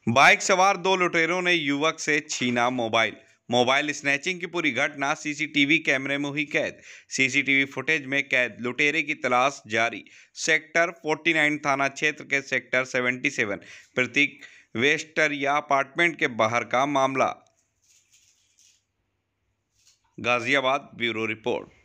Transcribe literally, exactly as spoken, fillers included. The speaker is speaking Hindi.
बाइक सवार दो लुटेरों ने युवक से छीना मोबाइल। मोबाइल स्नैचिंग की पूरी घटना सीसीटीवी कैमरे में हुई कैद। सीसीटीवी फुटेज में कैद लुटेरे की तलाश जारी। सेक्टर उनचास थाना क्षेत्र के सेक्टर सतहत्तर प्रतीक वेस्टरिया अपार्टमेंट के बाहर का मामला। Ghaziabad bureau report.